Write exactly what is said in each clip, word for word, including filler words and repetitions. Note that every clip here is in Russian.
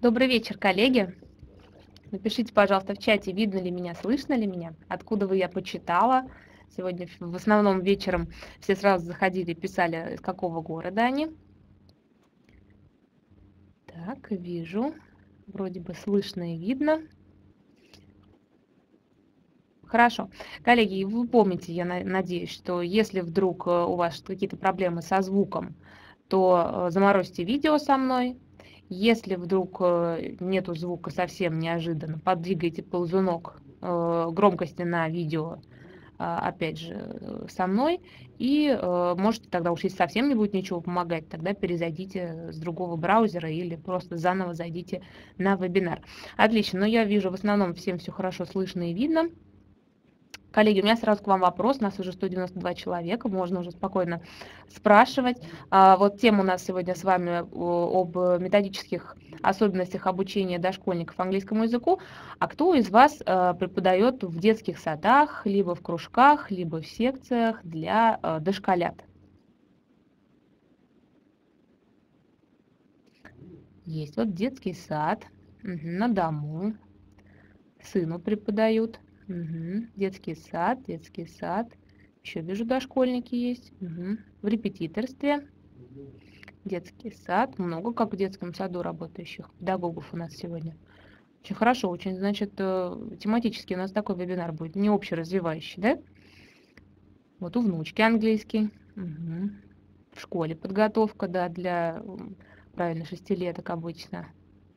Добрый вечер, коллеги. Напишите, пожалуйста, в чате, видно ли меня, слышно ли меня, откуда вы я почитала. Сегодня в основном вечером все сразу заходили и писали, из какого города они. Так, вижу. Вроде бы слышно и видно. Хорошо. Коллеги, вы помните, я надеюсь, что если вдруг у вас какие-то проблемы со звуком, то заморозьте видео со мной. Если вдруг нету звука совсем неожиданно, подвигайте ползунок громкости на видео, опять же, со мной. И можете тогда уж, если совсем не будет ничего помогать, тогда перезайдите с другого браузера или просто заново зайдите на вебинар. Отлично, но я вижу, в основном всем все хорошо слышно и видно. Коллеги, у меня сразу к вам вопрос, у нас уже сто девяносто два человека, можно уже спокойно спрашивать. Вот тема у нас сегодня с вами об методических особенностях обучения дошкольников английскому языку. А кто из вас преподает в детских садах, либо в кружках, либо в секциях для дошколят? Есть вот детский сад, угу, на дому, сыну преподают. Угу. Детский сад, детский сад. Еще вижу, дошкольники есть. Угу. В репетиторстве. Детский сад. Много как в детском саду работающих педагогов у нас сегодня. Очень хорошо, очень, значит, тематически у нас такой вебинар будет, не общеразвивающий, да? Вот у внучки английский. Угу. В школе подготовка, да, для, правильно, шестилеток обычно.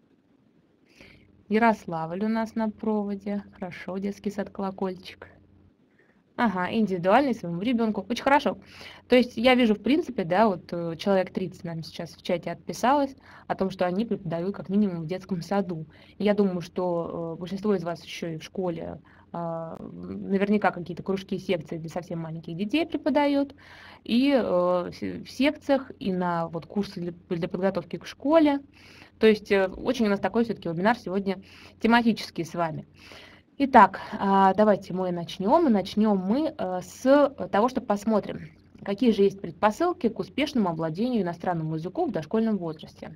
Ярославль у нас на проводе. Хорошо, детский сад «Колокольчик». Ага, индивидуальный своему ребенку. Очень хорошо. То есть я вижу, в принципе, да, вот человек тридцать нам сейчас в чате отписалось о том, что они преподают как минимум в детском саду. И я думаю, что большинство из вас еще и в школе наверняка какие-то кружки и секции для совсем маленьких детей преподают. И в секциях, и на вот курсы для, для подготовки к школе. То есть очень у нас такой все-таки вебинар сегодня тематический с вами. Итак, давайте мы начнем. Начнем мы с того, что посмотрим, какие же есть предпосылки к успешному овладению иностранным языком в дошкольном возрасте.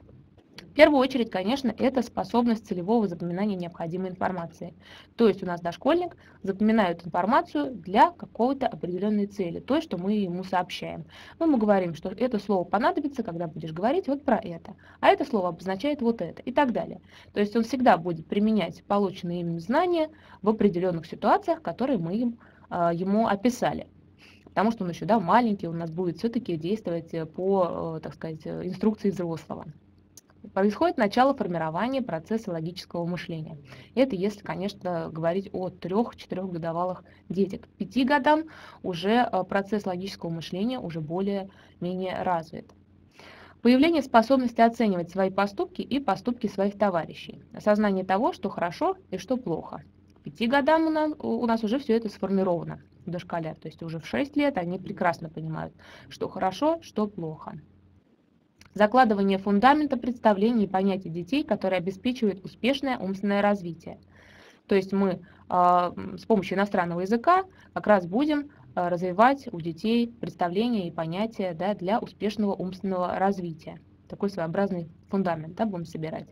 В первую очередь, конечно, это способность целевого запоминания необходимой информации. То есть у нас дошкольник запоминает информацию для какой-то определенной цели, той, что мы ему сообщаем. Мы ему говорим, что это слово понадобится, когда будешь говорить вот про это, а это слово обозначает вот это и так далее. То есть он всегда будет применять полученные им знания в определенных ситуациях, которые мы им, ему описали. Потому что он еще, да, маленький, у нас будет все-таки действовать по, так сказать, инструкции взрослого. Происходит начало формирования процесса логического мышления. Это если, конечно, говорить о трёх-четырёхгодовалых детях. К пяти годам уже процесс логического мышления уже более-менее развит. Появление способности оценивать свои поступки и поступки своих товарищей. Осознание того, что хорошо и что плохо. К пяти годам у нас, у нас уже все это сформировано у дошколят. То есть уже в шесть лет они прекрасно понимают, что хорошо, что плохо. Закладывание фундамента представлений и понятий детей, которые обеспечивают успешное умственное развитие. То есть мы э, с помощью иностранного языка как раз будем э, развивать у детей представления и понятия, да, для успешного умственного развития. Такой своеобразный фундамент, да, будем собирать.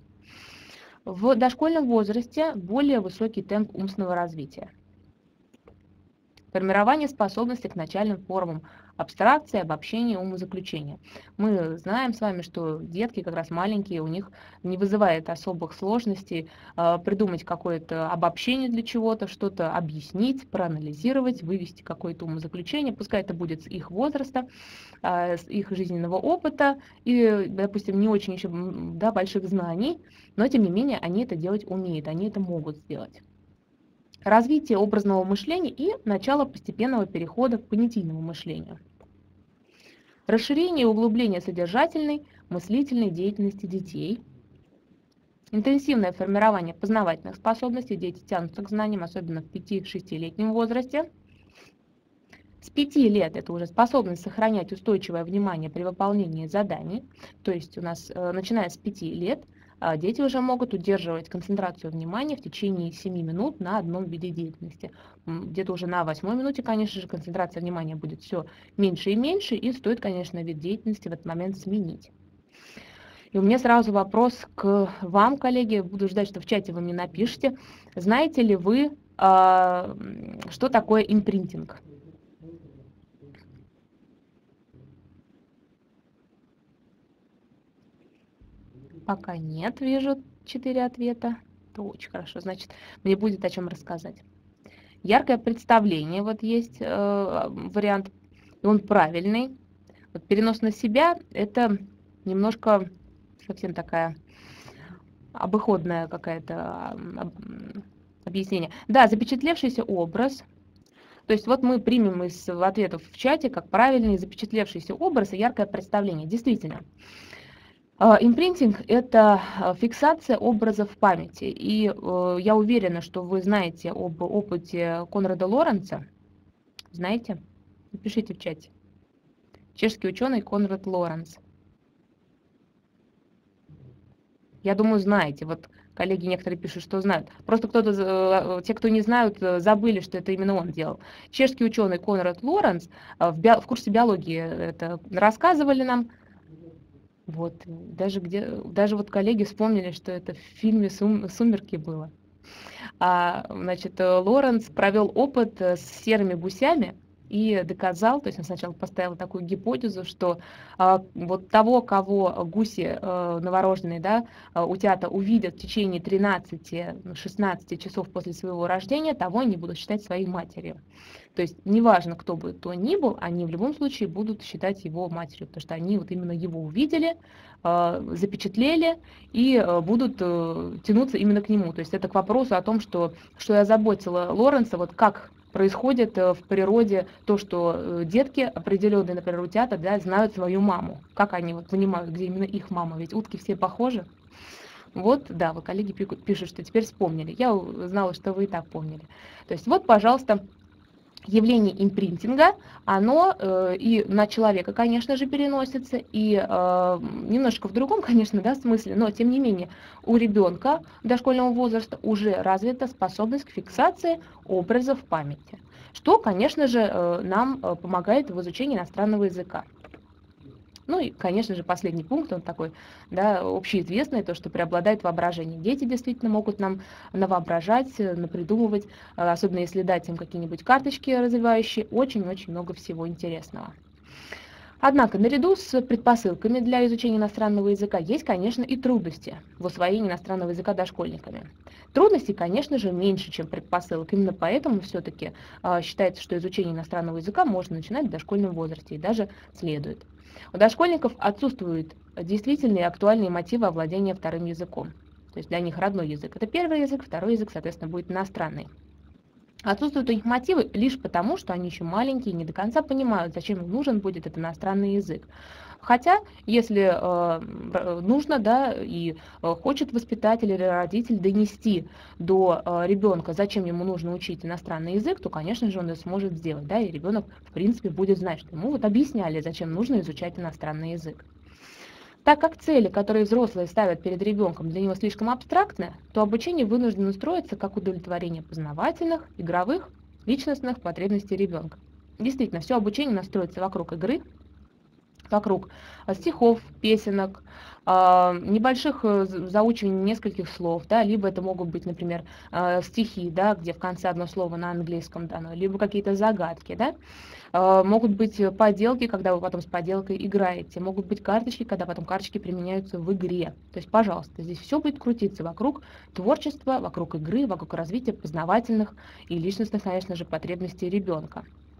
В дошкольном возрасте более высокий темп умственного развития. Формирование способностей к начальным формам абстракции, обобщения, умозаключения. Мы знаем с вами, что детки как раз маленькие, у них не вызывает особых сложностей э, придумать какое-то обобщение для чего-то, что-то объяснить, проанализировать, вывести какое-то умозаключение, пускай это будет с их возраста, э, с их жизненного опыта и, допустим, не очень еще, да, больших знаний, но тем не менее они это делать умеют, они это могут сделать. Развитие образного мышления и начало постепенного перехода к понятийному мышлению. Расширение и углубление содержательной, мыслительной деятельности детей. Интенсивное формирование познавательных способностей. Дети тянутся к знаниям, особенно в пяти-шестилетнем возрасте. С пяти лет это уже способность сохранять устойчивое внимание при выполнении заданий. То есть у нас, начиная с пяти лет, дети уже могут удерживать концентрацию внимания в течение семи минут на одном виде деятельности. Где-то уже на восьмой минуте, конечно же, концентрация внимания будет все меньше и меньше, и стоит, конечно, вид деятельности в этот момент сменить. И у меня сразу вопрос к вам, коллеги. Буду ждать, что в чате вы мне напишите. Знаете ли вы, а, что такое импринтинг? Пока нет, вижу четыре ответа. Это очень хорошо, значит, мне будет о чем рассказать. Яркое представление, вот есть э, вариант, и он правильный. Вот перенос на себя – это немножко совсем такая обыходная какая-то объяснение. Да, запечатлевшийся образ. То есть вот мы примем из ответов в чате как правильный запечатлевшийся образ и яркое представление. Действительно. Импринтинг – это фиксация образов в памяти. И я уверена, что вы знаете об опыте Конрада Лоренца. Знаете? Напишите в чате. Чешский ученый Конрад Лоренц. Я думаю, знаете. Вот коллеги некоторые пишут, что знают. Просто кто-то, те, кто не знают, забыли, что это именно он делал. Чешский ученый Конрад Лоренц в, био, в курсе биологии это рассказывали нам. Вот, даже где, даже вот коллеги вспомнили, что это в фильме Сум, «Сумерки» было. А, значит, Лоренц провел опыт с серыми гусями и доказал, то есть он сначала поставил такую гипотезу, что а, вот того, кого гуси а, новорожденные, да, утята увидят в течение тринадцати-шестнадцати часов после своего рождения, того они будут считать своей матерью. То есть неважно, кто бы то ни был, они в любом случае будут считать его матерью, потому что они вот именно его увидели, запечатлели и будут тянуться именно к нему. То есть это к вопросу о том, что, что я заботила Лоренца, вот как происходит в природе то, что детки определенные, например, утята, да, знают свою маму. Как они вот понимают, где именно их мама, ведь утки все похожи. Вот, да, вот коллеги пишут, что теперь вспомнили. Я знала, что вы и так помнили. То есть вот, пожалуйста, явление импринтинга, оно э, и на человека, конечно же, переносится, и э, немножко в другом, конечно, да, смысле, но тем не менее у ребенка дошкольного возраста уже развита способность к фиксации образов в памяти, что, конечно же, э, нам помогает в изучении иностранного языка. Ну и, конечно же, последний пункт, он такой, да, общеизвестный, то, что преобладает воображение. Дети действительно могут нам навоображать, напридумывать, особенно если дать им какие-нибудь карточки развивающие, очень-очень много всего интересного. Однако, наряду с предпосылками для изучения иностранного языка есть, конечно, и трудности в усвоении иностранного языка дошкольниками. Трудностей, конечно же, меньше, чем предпосылок. Именно поэтому все-таки э, считается, что изучение иностранного языка можно начинать в дошкольном возрасте, и даже следует. У дошкольников отсутствуют действительные и актуальные мотивы овладения вторым языком. То есть для них родной язык – это первый язык, второй язык, соответственно, будет иностранный. Отсутствуют у них мотивы лишь потому, что они еще маленькие и не до конца понимают, зачем им нужен будет этот иностранный язык. Хотя, если э, нужно, да, и э, хочет воспитатель или родитель донести до э, ребенка, зачем ему нужно учить иностранный язык, то, конечно же, он это сможет сделать, да, и ребенок, в принципе, будет знать, что ему вот объясняли, зачем нужно изучать иностранный язык. Так как цели, которые взрослые ставят перед ребенком, для него слишком абстрактны, то обучение вынуждено строиться как удовлетворение познавательных, игровых, личностных потребностей ребенка. Действительно, все обучение настроится вокруг игры, вокруг стихов, песенок, небольших заучиваний нескольких слов, да, либо это могут быть, например, стихи, да, где в конце одно слово на английском дано, либо какие-то загадки, да. Могут быть поделки, когда вы потом с поделкой играете, могут быть карточки, когда потом карточки применяются в игре. То есть, пожалуйста, здесь все будет крутиться вокруг творчества, вокруг игры, вокруг развития познавательных и личностных, конечно же, потребностей ребенка.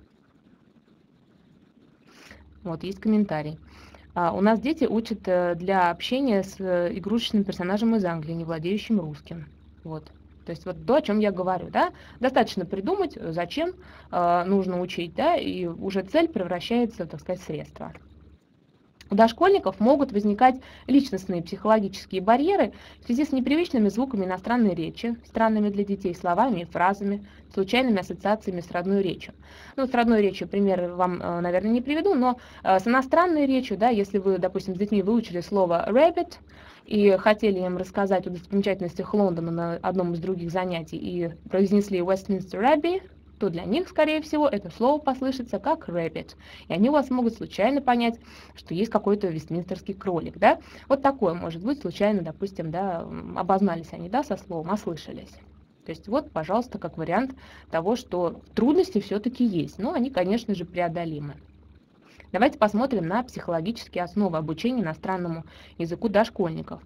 Вот, есть комментарий. А, у нас дети учат для общения с игрушечным персонажем из Англии, не владеющим русским. Вот. То есть вот то, о чем я говорю, да, достаточно придумать, зачем э, нужно учить, да, и уже цель превращается, так сказать, в средство. У дошкольников могут возникать личностные психологические барьеры в связи с непривычными звуками иностранной речи, странными для детей словами и фразами, случайными ассоциациями с родной речью. Ну, с родной речью пример вам, наверное, не приведу, но с иностранной речью, да, если вы, допустим, с детьми выучили слово rabbit, и хотели им рассказать о достопримечательностях Лондона на одном из других занятий, и произнесли Westminster Abbey, то для них, скорее всего, это слово послышится как rabbit. И они у вас могут случайно понять, что есть какой-то вестминстерский кролик, да. Вот такое может быть случайно, допустим, да, обознались они, да, со словом, ослышались. То есть вот, пожалуйста, как вариант того, что трудности все-таки есть, но они, конечно же, преодолимы. Давайте посмотрим на психологические основы обучения иностранному языку дошкольников.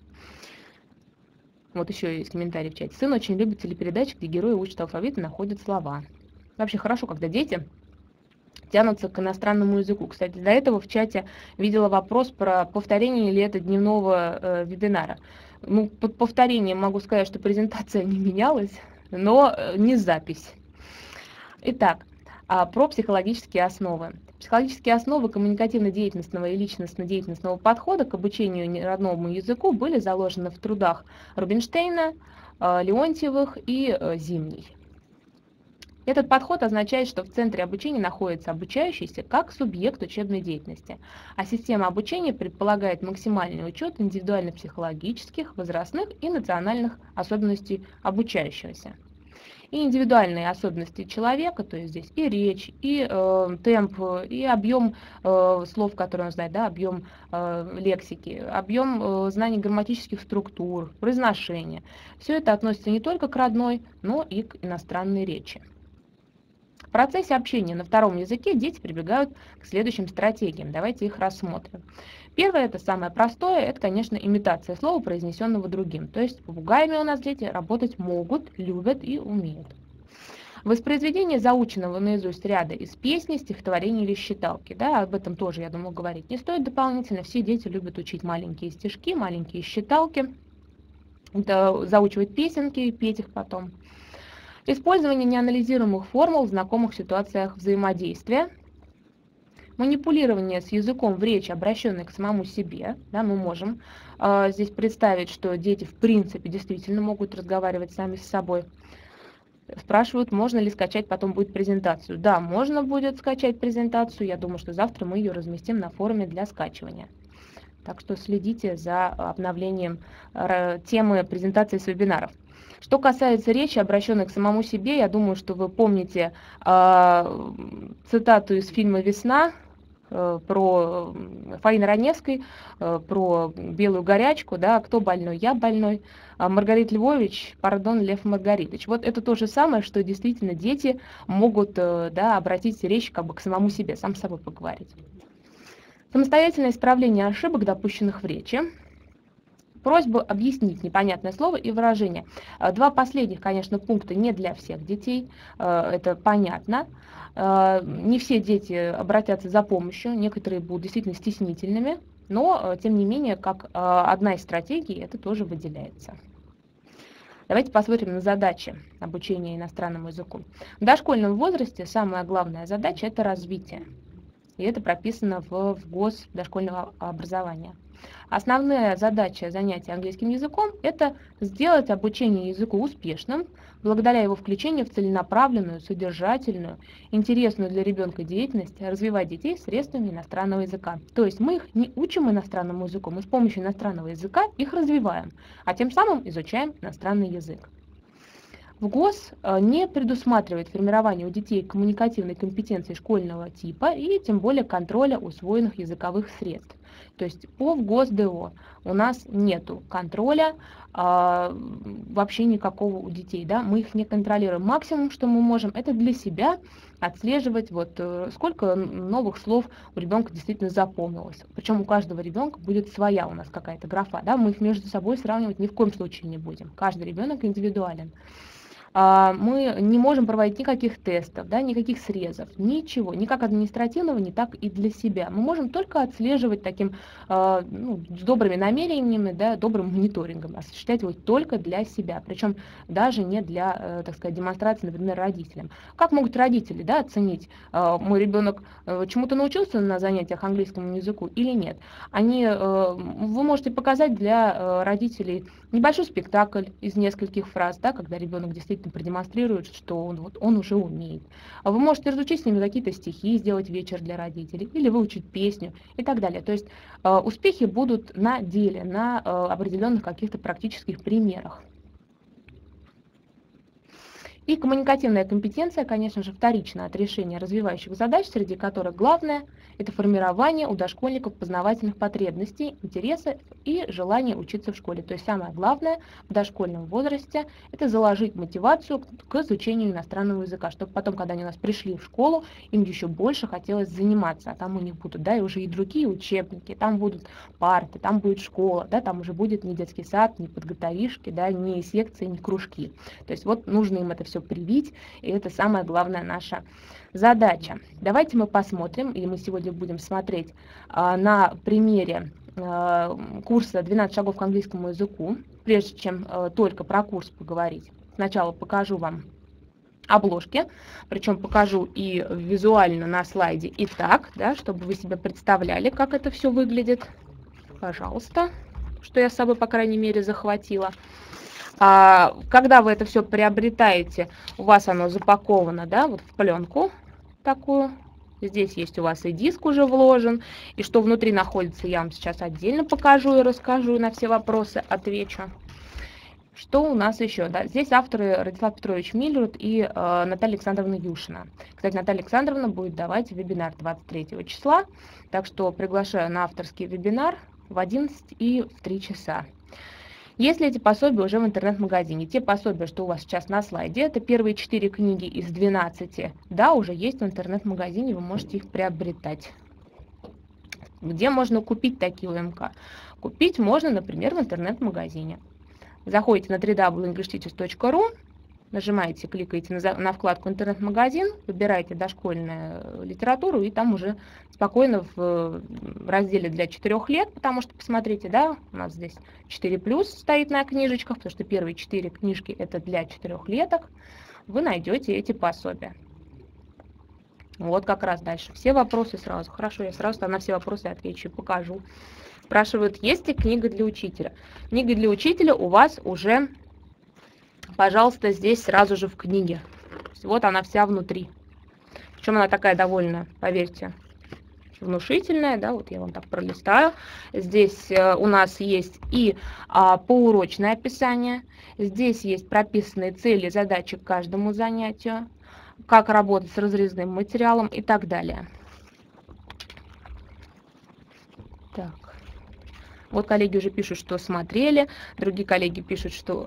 Вот еще есть комментарий в чате. Сын очень любит телепередачи, где герои учат алфавит и находят слова. Вообще хорошо, когда дети тянутся к иностранному языку. Кстати, до этого в чате видела вопрос про повторение ли это дневного э, вебинара. Ну, под повторением могу сказать, что презентация не менялась, но э, не запись. Итак, а, про психологические основы. Психологические основы коммуникативно-деятельностного и личностно-деятельностного подхода к обучению родному языку были заложены в трудах Рубинштейна, э, Леонтьевых и э, Зимней. Этот подход означает, что в центре обучения находится обучающийся как субъект учебной деятельности, а система обучения предполагает максимальный учет индивидуально-психологических, возрастных и национальных особенностей обучающегося. И индивидуальные особенности человека, то есть здесь и речь, и э, темп, и объем э, слов, которые он знает, да, объем э, лексики, объем э, знаний грамматических структур, произношения. Все это относится не только к родной, но и к иностранной речи. В процессе общения на втором языке дети прибегают к следующим стратегиям. Давайте их рассмотрим. Первое, это самое простое, это, конечно, имитация слова, произнесенного другим. То есть с попугаями у нас дети работать могут, любят и умеют. Воспроизведение заученного наизусть ряда из песни, стихотворений или считалки. Да, об этом тоже, я думаю, говорить не стоит дополнительно. Все дети любят учить маленькие стишки, маленькие считалки, это заучивать песенки и петь их потом. Использование неанализируемых формул в знакомых ситуациях взаимодействия. Манипулирование с языком в речи, обращенной к самому себе. Да, мы можем э, здесь представить, что дети в принципе действительно могут разговаривать сами с собой. Спрашивают, можно ли скачать потом будет презентацию. Да, можно будет скачать презентацию. Я думаю, что завтра мы ее разместим на форуме для скачивания. Так что следите за обновлением э, темы презентации с вебинаров. Что касается речи, обращенной к самому себе, я думаю, что вы помните э, цитату из фильма «Весна» э, про Фаины Раневской, э, про белую горячку, да, кто больной, я больной, а Маргарит Львович, пардон, Лев Маргаритович. Вот это то же самое, что действительно дети могут э, да, обратить речь как бы к самому себе, сам с собой поговорить. Самостоятельное исправление ошибок, допущенных в речи. Просьба объяснить непонятное слово и выражение. Два последних, конечно, пункта не для всех детей, это понятно. Не все дети обратятся за помощью, некоторые будут действительно стеснительными, но, тем не менее, как одна из стратегий, это тоже выделяется. Давайте посмотрим на задачи обучения иностранному языку. В дошкольном возрасте самая главная задача – это развитие. И это прописано в, в ГОС дошкольного образования. Основная задача занятия английским языком – это сделать обучение языку успешным, благодаря его включению в целенаправленную, содержательную, интересную для ребенка деятельность, развивать детей средствами иностранного языка. То есть мы их не учим иностранному языку, мы с помощью иностранного языка их развиваем, а тем самым изучаем иностранный язык. В ГОС не предусматривает формирование у детей коммуникативной компетенции школьного типа и тем более контроля усвоенных языковых средств. То есть по ВГОС-ДО у нас нету контроля а, вообще никакого у детей. Да? Мы их не контролируем. Максимум, что мы можем, это для себя отслеживать, вот, сколько новых слов у ребенка действительно запомнилось. Причем у каждого ребенка будет своя у нас какая-то графа. Да? Мы их между собой сравнивать ни в коем случае не будем. Каждый ребенок индивидуален. Мы не можем проводить никаких тестов, да, никаких срезов, ничего, ни как административного, ни так и для себя. Мы можем только отслеживать таким ну, с добрыми намерениями, да, добрым мониторингом, осуществлять его только для себя, причем даже не для, так сказать, демонстрации, например, родителям. Как могут родители, да, оценить, мой ребенок чему-то научился на занятиях английскому языку или нет? Они, вы можете показать для родителей небольшой спектакль из нескольких фраз, да, когда ребенок действительно продемонстрирует, что он, вот, он уже умеет. Вы можете разучить с ними какие-то стихи, сделать вечер для родителей, или выучить песню и так далее. То есть э, успехи будут на деле, на э, определенных каких-то практических примерах. И коммуникативная компетенция, конечно же, вторична от решения развивающих задач, среди которых главное– это формирование у дошкольников познавательных потребностей, интересов и желания учиться в школе. То есть самое главное в дошкольном возрасте– это заложить мотивацию к изучению иностранного языка, чтобы потом, когда они у нас пришли в школу, им еще больше хотелось заниматься, а там у них будут, да, и уже и другие учебники, там будут парты, там будет школа, да, там уже будет не детский сад, не подготовишки, да, не секции, не кружки. То есть вот нужно им это все привить, и это самая главная наша задача. Давайте мы посмотрим, и мы сегодня будем смотреть а, на примере а, курса двенадцать шагов к английскому языку. Прежде чем а, только про курс поговорить, сначала покажу вам обложки, причем покажу и визуально на слайде, и так, да, чтобы вы себе представляли, как это все выглядит. Пожалуйста, что я с собой, по крайней мере, захватила. А, когда вы это все приобретаете, у вас оно запаковано, да, вот в пленку такую. Здесь есть у вас и диск уже вложен, и что внутри находится, я вам сейчас отдельно покажу и расскажу, и на все вопросы отвечу. Что у нас еще? Да, здесь авторы Радислав Петрович Миллерут и э, Наталья Александровна Юшина. Кстати, Наталья Александровна будет давать вебинар двадцать третьего числа, так что приглашаю на авторский вебинар в одиннадцать и в три часа. Если эти пособия уже в интернет-магазине, те пособия, что у вас сейчас на слайде, это первые четыре книги из двенадцати, да, уже есть в интернет-магазине, вы можете их приобретать. Где можно купить такие УМК? Купить можно, например, в интернет-магазине. Заходите на дабл ю дабл ю дабл ю точка инглиш тичерс точка ру, нажимаете, кликаете на, на вкладку «Интернет-магазин», выбираете дошкольную литературу, и там уже спокойно в, в разделе для четырёх лет, потому что, посмотрите, да, у нас здесь четыре плюс стоит на книжечках, потому что первые четыре книжки это для четырехлеток, вы найдете эти пособия. Вот как раз дальше. Все вопросы сразу. Хорошо, я сразу на все вопросы отвечу и покажу. Спрашивают, есть ли книга для учителя? Книга для учителя у вас уже, пожалуйста, здесь сразу же в книге. Вот она вся внутри. Причем она такая довольно, поверьте, внушительная, да, вот я вам так пролистаю. Здесь э, у нас есть и а, поурочное описание, здесь есть прописанные цели, задачи к каждому занятию, как работать с разрезным материалом и так далее. Так. Вот коллеги уже пишут, что смотрели, другие коллеги пишут, что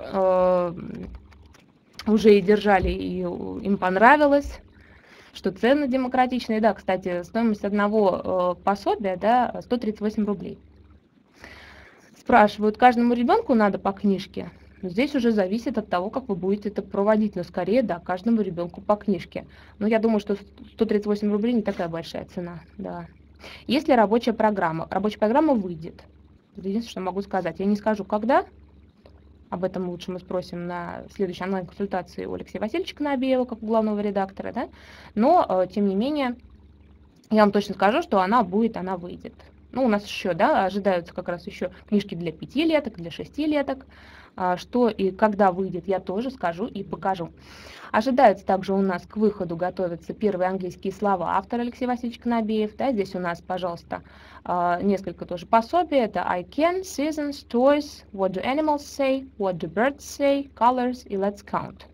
э, уже и держали, и им понравилось, что цены демократичные. Да, кстати, стоимость одного э, пособия, да, сто тридцать восемь рублей. Спрашивают, каждому ребенку надо по книжке? Здесь уже зависит от того, как вы будете это проводить, но скорее, да, каждому ребенку по книжке. Но я думаю, что сто тридцать восемь рублей не такая большая цена, да. Если рабочая программа, рабочая программа выйдет. Единственное, что могу сказать. Я не скажу, когда. Об этом лучше мы спросим на следующей онлайн-консультации у Алексея Васильевича Конобеева, как у главного редактора, да? Но, тем не менее, я вам точно скажу, что она будет, она выйдет. Ну, у нас еще, да, ожидаются как раз еще книжки для пятилеток, для шестилеток. Что и когда выйдет, я тоже скажу и покажу. Ожидается также у нас к выходу готовятся первые английские слова автор Алексей Васильевич Конобеев. Да, здесь у нас, пожалуйста, несколько тоже пособий. Это I can, seasons, toys, what do animals say, what do birds say, colors и let's count.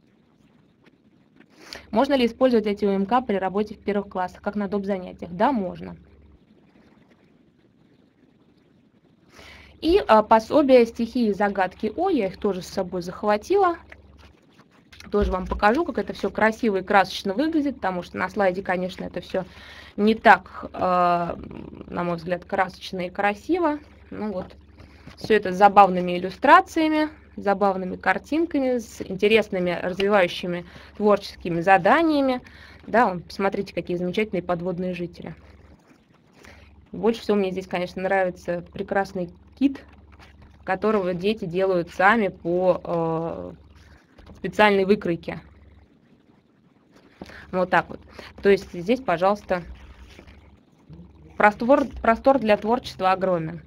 Можно ли использовать эти УМК при работе в первых классах, как на доп. Занятиях? Да, можно. И а, пособие «Стихи и загадки О», я их тоже с собой захватила. Тоже вам покажу, как это все красиво и красочно выглядит, потому что на слайде, конечно, это все не так, э, на мой взгляд, красочно и красиво. Ну вот, все это с забавными иллюстрациями, забавными картинками, с интересными развивающими творческими заданиями. Да, вон, посмотрите, какие замечательные подводные жители. Больше всего мне здесь, конечно, нравится прекрасный кит, которого дети делают сами по э, специальной выкройке. Вот так вот. То есть здесь, пожалуйста, простор, простор для творчества огромен.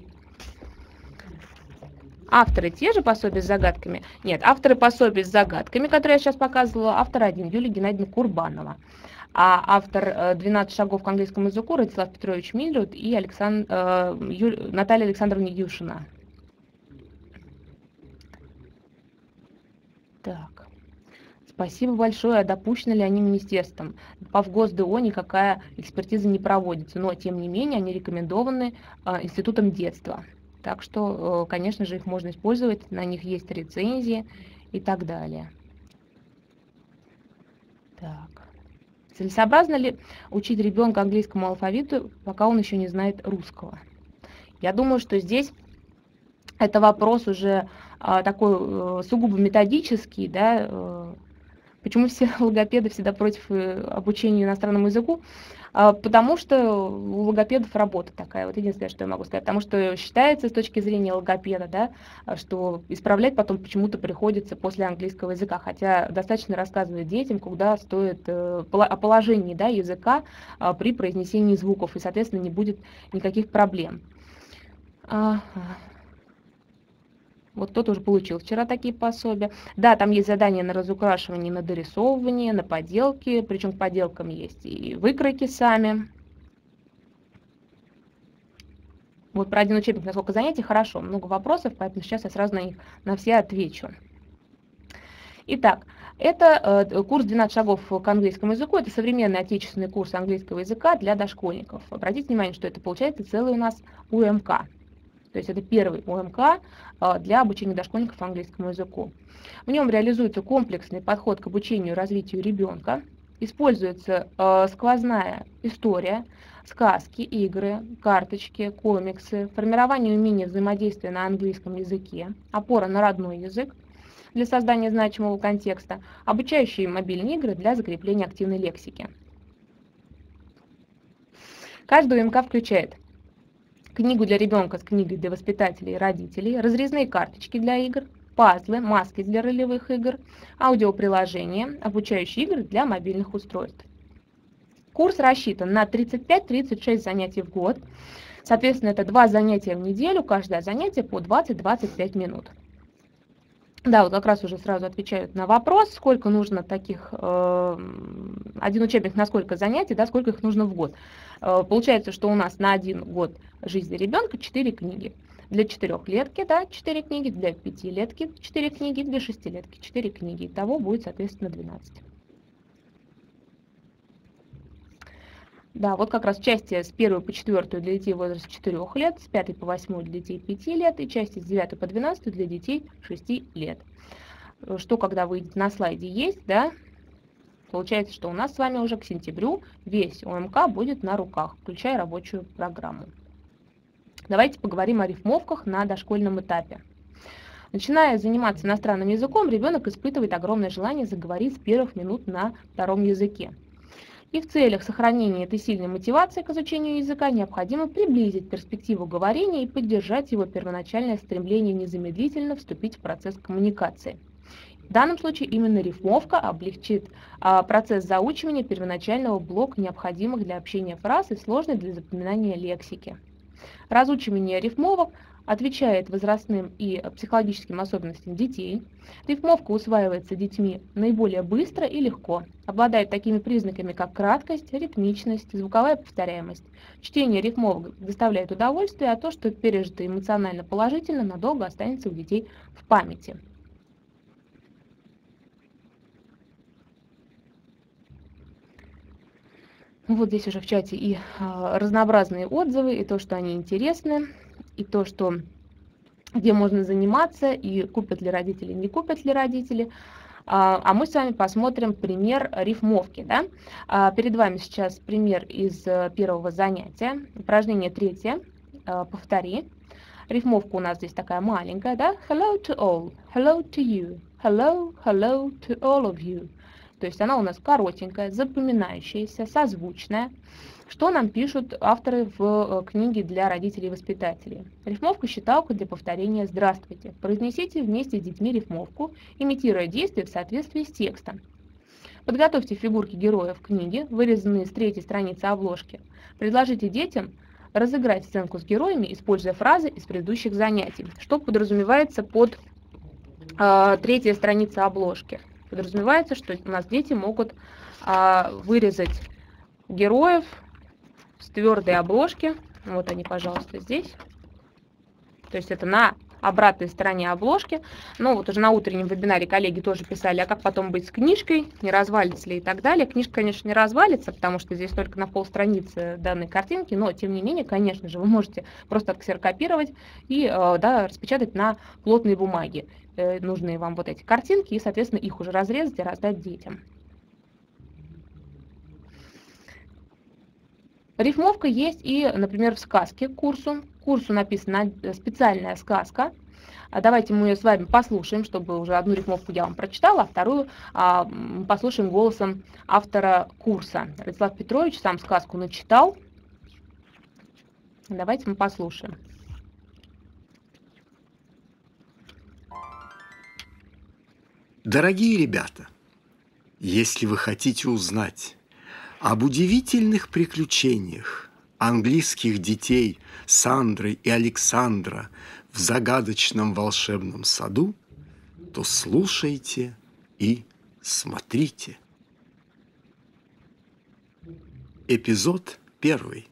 Авторы те же пособия с загадками? Нет, авторы пособий с загадками, которые я сейчас показывала, автор один, Юлия Геннадьевна Курбанова. А автор двенадцать шагов к английскому языку Радислав Петрович Миллерут и Александр, э, Ю, Наталья Александровна Юшина. Так. Спасибо большое. А допущены ли они министерством? По ВГОС-ДО никакая экспертиза не проводится, но тем не менее они рекомендованы а, Институтом детства. Так что, конечно же, их можно использовать, на них есть рецензии и так далее. Так. Целесообразно ли учить ребенка английскому алфавиту, пока он еще не знает русского? Я думаю, что здесь это вопрос уже а, такой э, сугубо методический, да, э, почему все логопеды всегда против э, обучения иностранному языку? А, потому что у логопедов работа такая, вот единственное, что я могу сказать, потому что считается с точки зрения логопеда, да, что исправлять потом почему-то приходится после английского языка, хотя достаточно рассказывать детям, куда стоит э, о положении, да, языка э, при произнесении звуков, и, соответственно, не будет никаких проблем. Ага. Вот кто-то уже получил вчера такие пособия. Да, там есть задания на разукрашивание, на дорисовывание, на поделки. Причем к поделкам есть и выкройки сами. Вот про один учебник на сколько занятий, хорошо. Много вопросов, поэтому сейчас я сразу на них на все отвечу. Итак, это э, курс двенадцать шагов к английскому языку. Это современный отечественный курс английского языка для дошкольников. Обратите внимание, что это получается целый у нас УМК. То есть это первый УМК для обучения дошкольников английскому языку. В нем реализуется комплексный подход к обучению и развитию ребенка. Используется сквозная история, сказки, игры, карточки, комиксы, формирование умения взаимодействия на английском языке, опора на родной язык для создания значимого контекста, обучающие мобильные игры для закрепления активной лексики. Каждый УМК включает книгу для ребенка с книгой для воспитателей и родителей, разрезные карточки для игр, пазлы, маски для ролевых игр, аудиоприложения, обучающие игры для мобильных устройств. Курс рассчитан на тридцать пять — тридцать шесть занятий в год. Соответственно, это два занятия в неделю, каждое занятие по двадцать — двадцать пять минут. Да, вот как раз уже сразу отвечают на вопрос, сколько нужно таких, э, один учебник на сколько занятий, да, сколько их нужно в год. Э, получается, что у нас на один год жизни ребенка четыре книги. Для четырехлетки, да, четыре книги, для пятилетки четыре книги, для шестилетки четыре книги. Итого будет, соответственно, двенадцать. Да, вот как раз части с первой по четвёртую для детей в возрасте четырёх лет, с пятой по восьмую для детей пяти лет и части с девятой по двенадцатую для детей шести лет. Что, когда выйдет на слайде, есть, да? Получается, что у нас с вами уже к сентябрю весь ОМК будет на руках, включая рабочую программу. Давайте поговорим о рифмовках на дошкольном этапе. Начиная заниматься иностранным языком, ребенок испытывает огромное желание заговорить с первых минут на втором языке. И в целях сохранения этой сильной мотивации к изучению языка необходимо приблизить перспективу говорения и поддержать его первоначальное стремление незамедлительно вступить в процесс коммуникации. В данном случае именно рифмовка облегчит а, процесс заучивания первоначального блока необходимых для общения фраз и сложной для запоминания лексики. Разучивание рифмовок отвечает возрастным и психологическим особенностям детей. Рифмовка усваивается детьми наиболее быстро и легко, обладает такими признаками, как краткость, ритмичность, звуковая повторяемость. Чтение рифмовок доставляет удовольствие, а то, что пережито эмоционально положительно, надолго останется у детей в памяти. Вот здесь уже в чате и а, разнообразные отзывы, и то, что они интересны, и то, что где можно заниматься, и купят ли родители, не купят ли родители. А, а мы с вами посмотрим пример рифмовки. Да? А, перед вами сейчас пример из первого занятия. Упражнение третье. А, повтори. Рифмовка у нас здесь такая маленькая. Да? Hello to all. Hello to you. Hello, hello to all of you. То есть она у нас коротенькая, запоминающаяся, созвучная. Что нам пишут авторы в книге для родителей и воспитателей? Рифмовка-считалка для повторения «Здравствуйте». Произнесите вместе с детьми рифмовку, имитируя действия в соответствии с текстом. Подготовьте фигурки героев книги, вырезанные с третьей страницы обложки. Предложите детям разыграть сценку с героями, используя фразы из предыдущих занятий. Что подразумевается под э, третья страница обложки? Подразумевается, что у нас дети могут а, вырезать героев с твердой обложки. Вот они, пожалуйста, здесь. То есть это на обратной стороне обложки. Ну, вот уже на утреннем вебинаре коллеги тоже писали, а как потом быть с книжкой, не развалится ли и так далее. Книжка, конечно, не развалится, потому что здесь только на полстраницы данной картинки, но, тем не менее, конечно же, вы можете просто отксерокопировать и, да, распечатать на плотной бумаге нужные вам вот эти картинки и, соответственно, их уже разрезать и раздать детям. Рифмовка есть и, например, в сказке к курсу. К курсу написана специальная сказка. Давайте мы ее с вами послушаем, чтобы уже одну рифмовку я вам прочитала, а вторую а, послушаем голосом автора курса. Радислав Петрович сам сказку начитал. Давайте мы послушаем. Дорогие ребята, если вы хотите узнать об удивительных приключениях английских детей Сандры и Александра в загадочном волшебном саду, то слушайте и смотрите. Эпизод первый.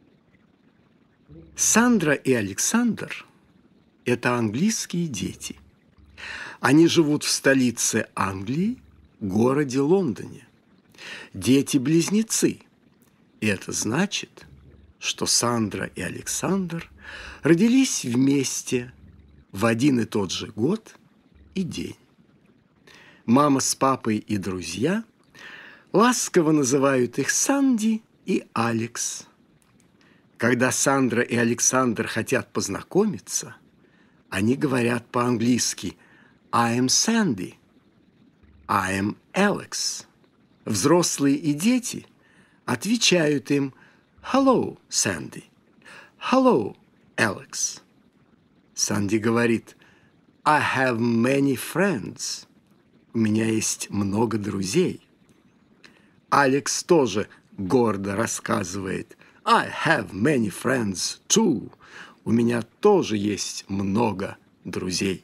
Сандра и Александр – это английские дети. Они живут в столице Англии, городе Лондоне. Дети-близнецы. И это значит, что Сандра и Александр родились вместе в один и тот же год и день. Мама с папой и друзья ласково называют их Санди и Алекс. Когда Сандра и Александр хотят познакомиться, они говорят по-английски «I am Sandy», «I am Alex». Взрослые и дети отвечают им «Hello, Sandy», «Hello, Alex». Санди говорит «I have many friends». У меня есть много друзей. Алекс тоже гордо рассказывает «I have many friends too». У меня тоже есть много друзей.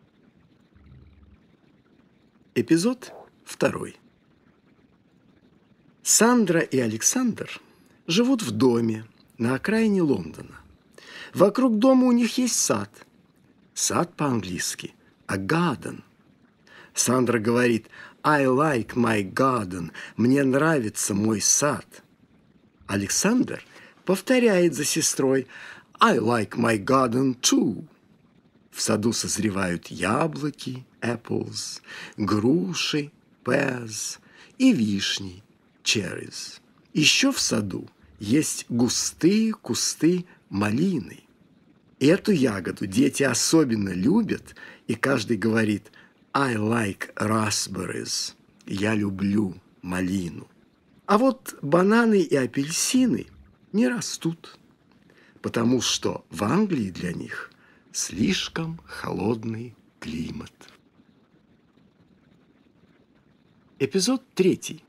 Эпизод второй. Сандра и Александр живут в доме на окраине Лондона. Вокруг дома у них есть сад. Сад по-английски – a garden. Сандра говорит «I like my garden», «Мне нравится мой сад». Александр повторяет за сестрой «I like my garden too». В саду созревают яблоки, apples, груши, pears и вишни, cherries. Еще в саду есть густые кусты малины. Эту ягоду дети особенно любят, и каждый говорит «I like raspberries», «Я люблю малину». А вот бананы и апельсины не растут, потому что в Англии для них слишком холодный климат. Эпизод третий.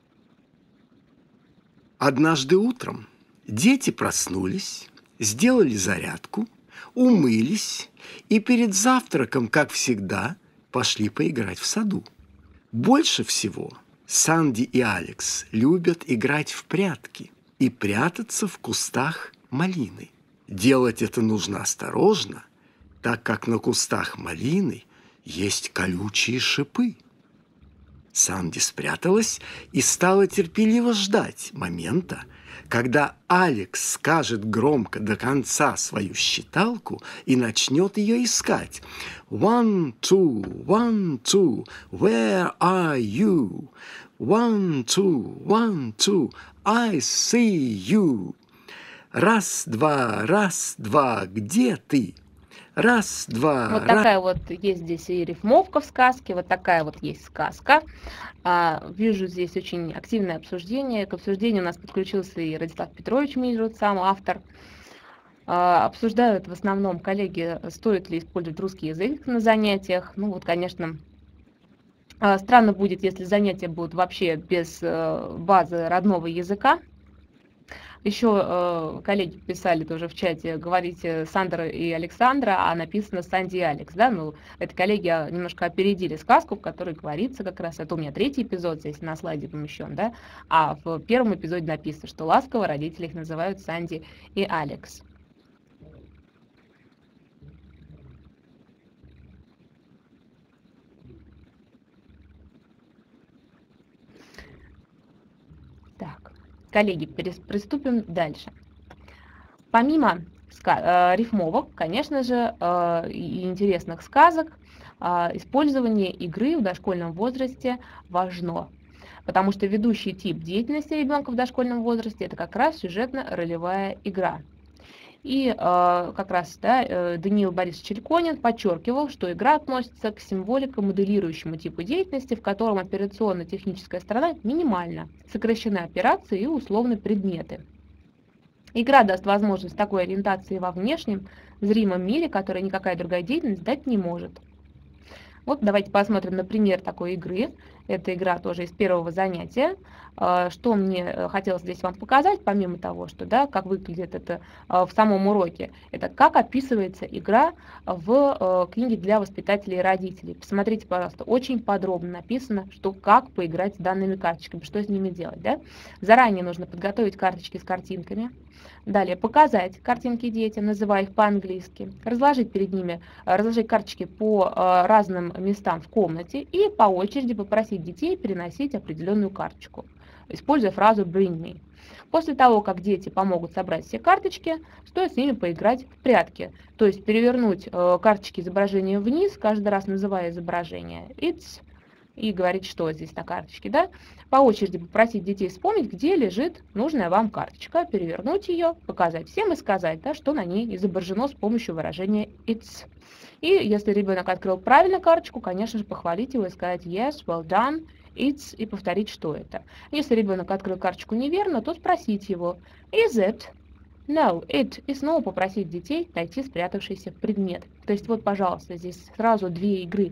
Однажды утром дети проснулись, сделали зарядку, умылись и перед завтраком, как всегда, пошли поиграть в саду. Больше всего Санди и Алекс любят играть в прятки и прятаться в кустах малины. Делать это нужно осторожно, так как на кустах малины есть колючие шипы. Санди спряталась и стала терпеливо ждать момента, когда Алекс скажет громко до конца свою считалку и начнет ее искать. One, two, one, two, where are you? One, two, one, two, I see you. Раз, два, раз, два, где ты? Раз, два, Вот раз. такая вот есть здесь и рифмовка в сказке, вот такая вот есть сказка. А, вижу здесь очень активное обсуждение. К обсуждению у нас подключился и Радислав Петрович Мижут, сам автор. А, обсуждают в основном коллеги, стоит ли использовать русский язык на занятиях. Ну вот, конечно, а, странно будет, если занятия будут вообще без э, базы родного языка. Еще э, коллеги писали тоже в чате, говорите Сандра и Александра, а написано Санди и Алекс, да, ну, это коллеги немножко опередили сказку, в которой говорится как раз, это у меня третий эпизод здесь на слайде помещен, да, а в первом эпизоде написано, что ласково родители их называют Санди и Алекс. Коллеги, приступим дальше. Помимо рифмовок, конечно же, и интересных сказок, использование игры в дошкольном возрасте важно, потому что ведущий тип деятельности ребенка в дошкольном возрасте – это как раз сюжетно-ролевая игра. И э, как раз да, Даниил Борисович Чельконин подчеркивал, что игра относится к символико-моделирующему типу деятельности, в котором операционно-техническая сторона минимальна, сокращены операции и условны предметы. Игра даст возможность такой ориентации во внешнем, зримом мире, который никакая другая деятельность дать не может. Вот давайте посмотрим на пример такой игры. Эта игра тоже из первого занятия. Что мне хотелось здесь вам показать, помимо того, что, да, как выглядит это в самом уроке, это как описывается игра в книге для воспитателей и родителей. Посмотрите, пожалуйста, очень подробно написано, что как поиграть с данными карточками, что с ними делать. Да? Заранее нужно подготовить карточки с картинками. Далее показать картинки детям, называя их по-английски, разложить перед ними, разложить карточки по разным местам в комнате и по очереди попросить детей переносить определенную карточку, используя фразу bring me. После того, как дети помогут собрать все карточки, стоит с ними поиграть в прятки, то есть перевернуть карточки изображения вниз, каждый раз называя изображение it's, и говорить, что здесь на карточке, да, по очереди попросить детей вспомнить, где лежит нужная вам карточка, перевернуть ее, показать всем и сказать, да, что на ней изображено с помощью выражения it's. И если ребенок открыл правильно карточку, конечно же, похвалить его и сказать yes, well done, it's, и повторить, что это. Если ребенок открыл карточку неверно, то спросить его is it, no, it, и снова попросить детей найти спрятавшийся предмет. То есть вот, пожалуйста, здесь сразу две игры,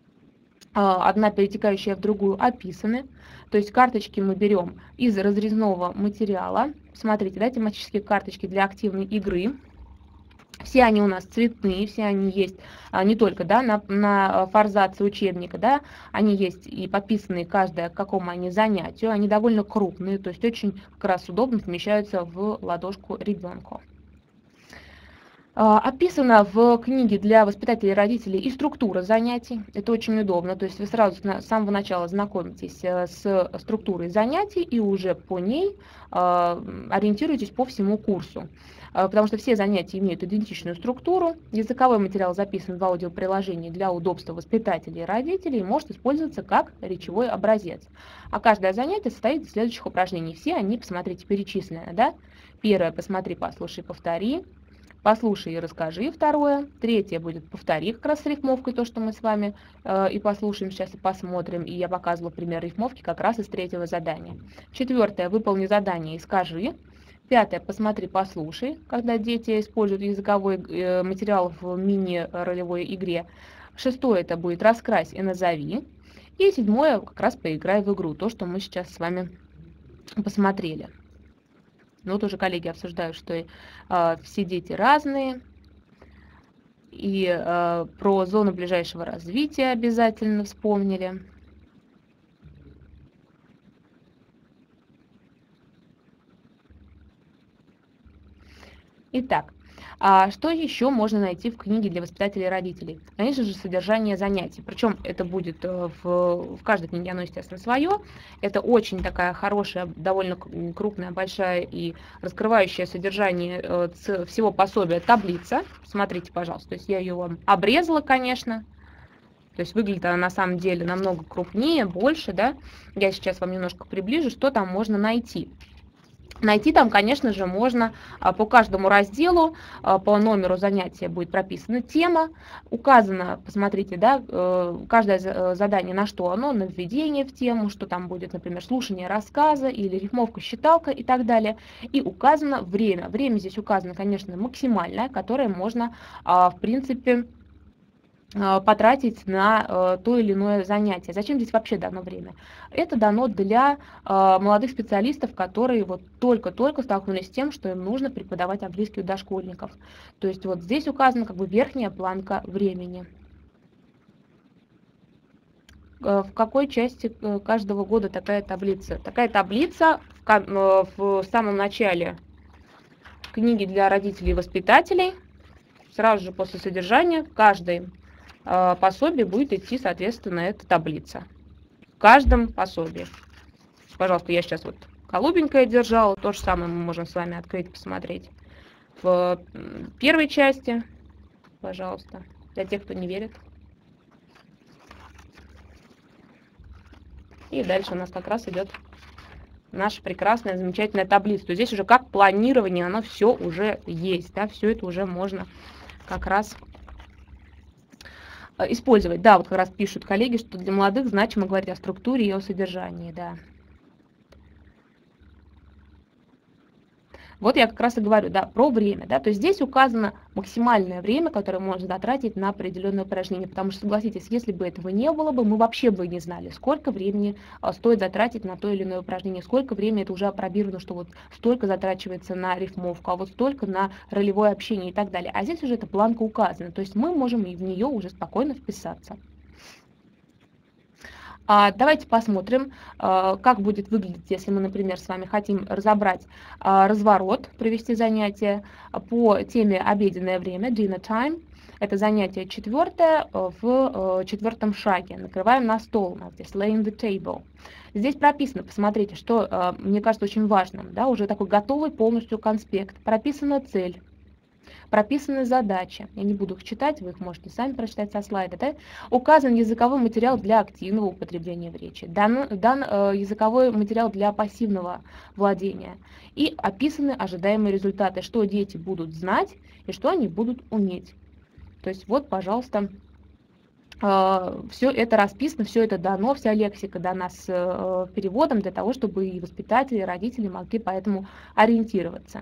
одна перетекающая в другую, описаны. То есть карточки мы берем из разрезного материала. Смотрите, да, тематические карточки для активной игры. Все они у нас цветные, все они есть а, не только да, на, на форзаце учебника, да, они есть и подписанные каждое к какому они занятию. Они довольно крупные, то есть очень как раз удобно помещаются в ладошку ребенку. Описана в книге для воспитателей и родителей и структура занятий. Это очень удобно. То есть вы сразу с самого начала знакомитесь с структурой занятий и уже по ней ориентируетесь по всему курсу. Потому что все занятия имеют идентичную структуру. Языковой материал записан в аудиоприложении для удобства воспитателей и родителей и может использоваться как речевой образец. А каждое занятие состоит из следующих упражнений. Все они, посмотрите, перечислены. Да? Первое – посмотри, послушай, повтори. Послушай и расскажи, второе. Третье будет повтори как раз с рифмовкой, то, что мы с вами э, и послушаем сейчас, и посмотрим. И я показывала пример рифмовки как раз из третьего задания. Четвертое, выполни задание и скажи. Пятое, посмотри, послушай, когда дети используют языковой э, материал в мини-ролевой игре. Шестое, это будет раскрась и назови. И седьмое, как раз поиграй в игру, то, что мы сейчас с вами посмотрели. Ну, вот уже коллеги обсуждают, что э, все дети разные, и э, про зону ближайшего развития обязательно вспомнили. Итак, а что еще можно найти в книге для воспитателей и родителей? Конечно же, содержание занятий. Причем это будет в, в каждой книге, оно, естественно, свое. Это очень такая хорошая, довольно крупная, большая и раскрывающая содержание всего пособия таблица. Смотрите, пожалуйста. То есть я ее вам обрезала, конечно. То есть выглядит она на самом деле намного крупнее, больше, да. Я сейчас вам немножко приближу, что там можно найти. Найти там, конечно же, можно по каждому разделу, по номеру занятия будет прописана тема, указано, посмотрите, да, каждое задание, на что оно, на введение в тему, что там будет, например, слушание рассказа или рифмовка, считалка и так далее. И указано время. Время здесь указано, конечно, максимальное, которое можно, в принципе, потратить на э, то или иное занятие. Зачем здесь вообще дано время? Это дано для э, молодых специалистов, которые вот только-только столкнулись с тем, что им нужно преподавать английский у дошкольников. То есть вот здесь указана как бы верхняя планка времени. Э, в какой части каждого года такая таблица? Такая таблица в, в самом начале книги для родителей и воспитателей, сразу же после содержания, каждый пособие будет идти, соответственно, эта таблица. В каждом пособии. Пожалуйста, я сейчас вот голубенькое держала. То же самое мы можем с вами открыть, посмотреть в первой части. Пожалуйста, для тех, кто не верит. И дальше у нас как раз идет наша прекрасная, замечательная таблица. То есть здесь уже как планирование, оно все уже есть, да, все это уже можно как раз использовать. Да, вот как раз пишут коллеги, что для молодых значимо говорить о структуре и о содержании, да. Вот я как раз и говорю, да, про время, да, то есть здесь указано максимальное время, которое можно затратить на определенное упражнение, потому что, согласитесь, если бы этого не было бы, мы вообще бы не знали, сколько времени а, стоит затратить на то или иное упражнение, сколько времени это уже опробировано, что вот столько затрачивается на рифмовку, а вот столько на ролевое общение и так далее. А здесь уже эта планка указана, то есть мы можем и в нее уже спокойно вписаться. А, давайте посмотрим, а, как будет выглядеть, если мы, например, с вами хотим разобрать а, разворот, провести занятие по теме обеденное время, dinner time. Это занятие четвертое в четвертом шаге. Накрываем на стол, у нас здесь laying the table. Здесь прописано, посмотрите, что, мне кажется, очень важным, да, уже такой готовый полностью конспект. Прописана цель. Прописаны задачи. Я не буду их читать, вы их можете сами прочитать со слайда. Да? Указан языковой материал для активного употребления в речи. Дан, дан э, языковой материал для пассивного владения. И описаны ожидаемые результаты, что дети будут знать и что они будут уметь. То есть вот, пожалуйста, э, все это расписано, все это дано, вся лексика дана с э, переводом для того, чтобы и воспитатели, и родители могли по этому ориентироваться.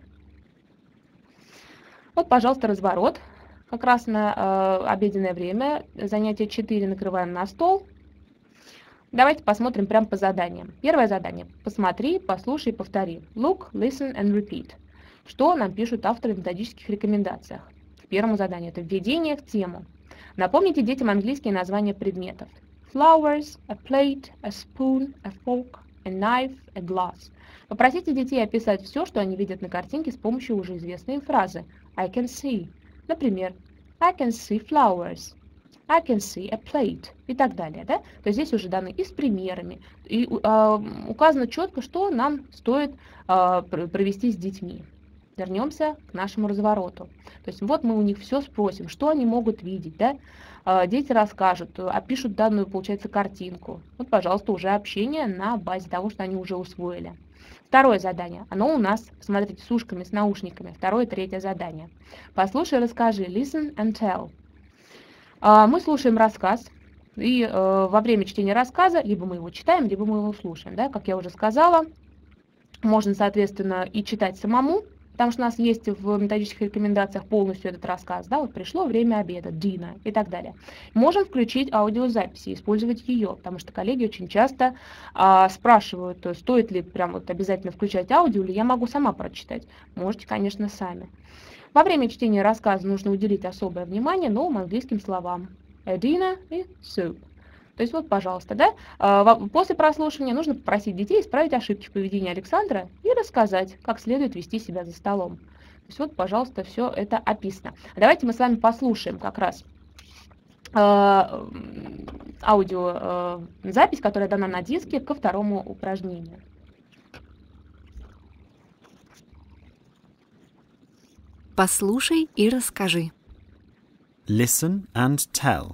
Вот, пожалуйста, разворот. Как раз на э, обеденное время. Занятие четыре накрываем на стол. Давайте посмотрим прямо по заданиям. Первое задание. Посмотри, послушай, повтори. Look, listen and repeat. Что нам пишут авторы в методических рекомендациях? К первому заданию. Это введение в тему. Напомните детям английские названия предметов. Flowers, a plate, a spoon, a fork, a knife, a glass. Попросите детей описать все, что они видят на картинке с помощью уже известной фразы. I can see. Например, I can see flowers. I can see a plate. И так далее. Да? То есть здесь уже даны и с примерами. И э, указано четко, что нам стоит э, провести с детьми. Вернемся к нашему развороту. То есть вот мы у них все спросим, что они могут видеть. Да? Э, дети расскажут, опишут данную, получается, картинку. Вот, пожалуйста, уже общение на базе того, что они уже усвоили. Второе задание. Оно у нас, смотрите, с ушками, с наушниками. Второе, третье задание. Послушай, расскажи. Listen and tell. Мы слушаем рассказ. И во время чтения рассказа либо мы его читаем, либо мы его слушаем. Да? Как я уже сказала, можно, соответственно, и читать самому, потому что у нас есть в методических рекомендациях полностью этот рассказ. Да? Вот пришло время обеда, dinner и так далее. Можем включить аудиозаписи, использовать ее, потому что коллеги очень часто а, спрашивают, стоит ли прям вот обязательно включать аудио, или я могу сама прочитать. Можете, конечно, сами. Во время чтения рассказа нужно уделить особое внимание новым английским словам. A dinner и soup. То есть вот, пожалуйста, да, после прослушивания нужно попросить детей исправить ошибки в поведении Александра и рассказать, как следует вести себя за столом. То есть вот, пожалуйста, все это описано. Давайте мы с вами послушаем как раз э, аудиозапись, э, которая дана на диске ко второму упражнению. Послушай и расскажи. Listen and tell.